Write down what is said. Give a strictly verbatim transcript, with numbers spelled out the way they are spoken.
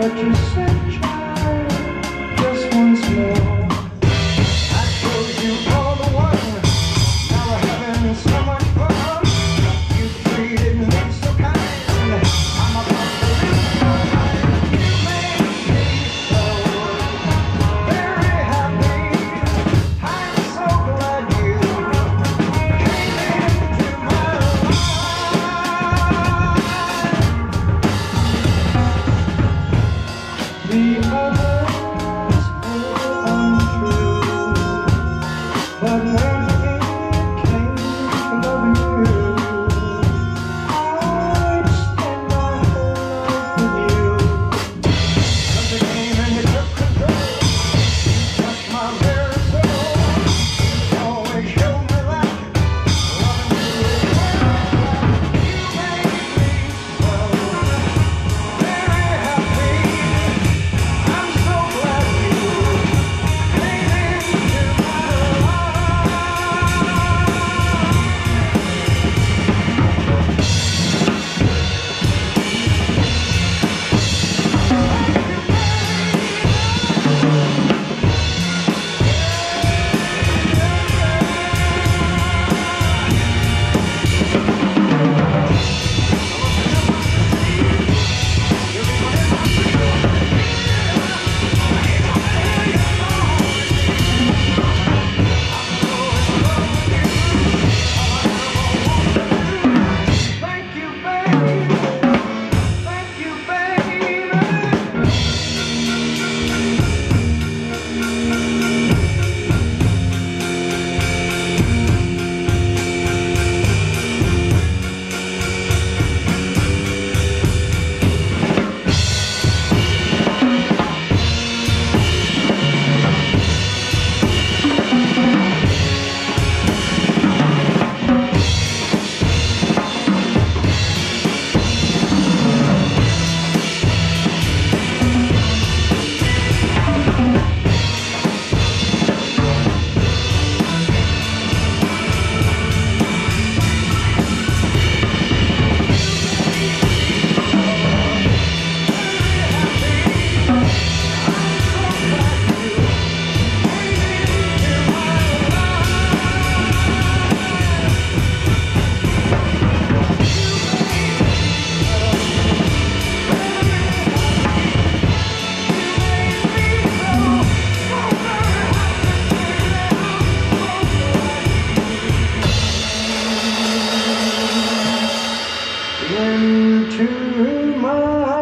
But you said, child, just once more. I told you all the one. Now we're having so much fun. You treated me so kind. I'm about to lose my mind. You made me so very happy. I'm so glad you came into my life. The others were untrue, but when it came to loving you, I'd spend my whole life with you. 'Cause you came and you took control, you touched my very soul. You always showed me that loving you is worth it. You made me so very happy. I'm so glad you came into my Thank you, baby. Thank you, baby. Into my